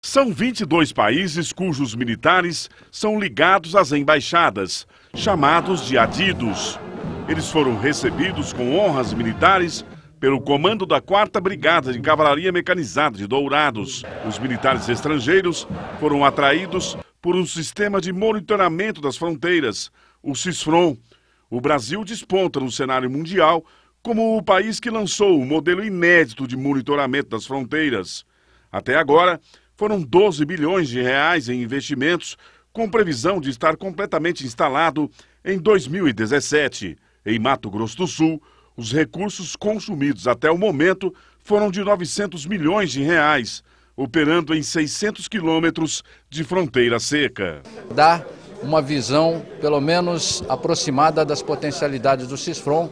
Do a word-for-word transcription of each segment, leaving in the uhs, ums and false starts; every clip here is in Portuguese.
São vinte e dois países cujos militares são ligados às embaixadas, chamados de adidos. Eles foram recebidos com honras militares pelo comando da quarta Brigada de Cavalaria Mecanizada de Dourados. Os militares estrangeiros foram atraídos por um sistema de monitoramento das fronteiras, o CISFRON. O Brasil desponta no cenário mundial como o país que lançou o modelo inédito de monitoramento das fronteiras. Até agora, foram doze bilhões de reais em investimentos, com previsão de estar completamente instalado em dois mil e dezessete. Em Mato Grosso do Sul, os recursos consumidos até o momento foram de novecentos milhões de reais, operando em seiscentos quilômetros de fronteira seca. Dá uma visão, pelo menos aproximada, das potencialidades do CISFRON.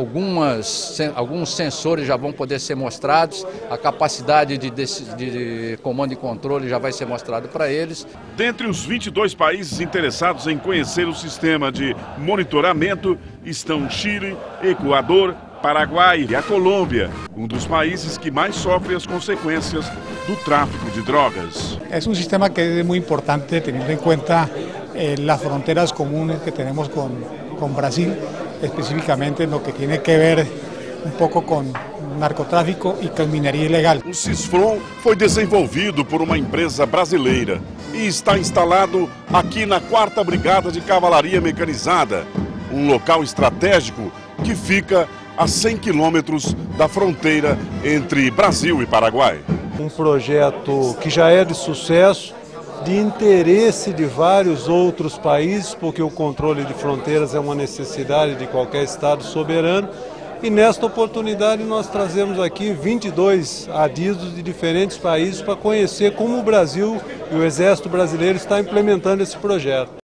Algumas, alguns sensores já vão poder ser mostrados, a capacidade de, de, de comando e controle já vai ser mostrado para eles. Dentre os vinte e dois países interessados em conhecer o sistema de monitoramento estão Chile, Equador, Paraguai e a Colômbia, um dos países que mais sofre as consequências do tráfico de drogas. É um sistema que é muito importante, tendo em conta eh, as fronteiras comunes que temos com com Brasil, especificamente no que tem que ver um pouco com narcotráfico e com mineria ilegal. O CISFRON foi desenvolvido por uma empresa brasileira e está instalado aqui na quarta Brigada de Cavalaria Mecanizada, um local estratégico que fica a cem quilômetros da fronteira entre Brasil e Paraguai. Um projeto que já é de sucesso, de interesse de vários outros países, porque o controle de fronteiras é uma necessidade de qualquer Estado soberano. E nesta oportunidade nós trazemos aqui vinte e dois adidos de diferentes países para conhecer como o Brasil e o Exército Brasileiro está implementando esse projeto.